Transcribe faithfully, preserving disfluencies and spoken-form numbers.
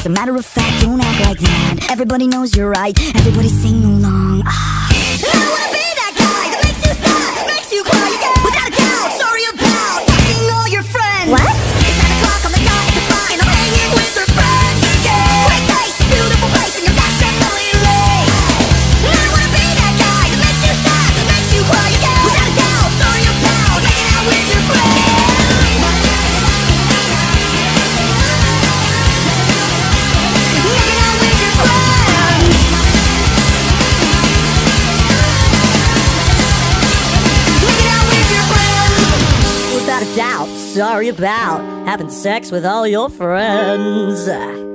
As a matter of fact, don't act like that. Everybody knows you're right. Everybody sing along. Ah. And I wanna be that guy that makes you sad, makes you cry again. Without a doubt, sorry about fucking all your friends. What? It's nine o'clock on the dot, it's fine. I'm hanging with her friends. Yeah. Great taste, beautiful place, and you're fashionably late. And I wanna be that guy that makes you sad, that makes you cry again. Without a doubt, sorry about hanging out with your friends. Without a doubt, sorry about having sex with all your friends.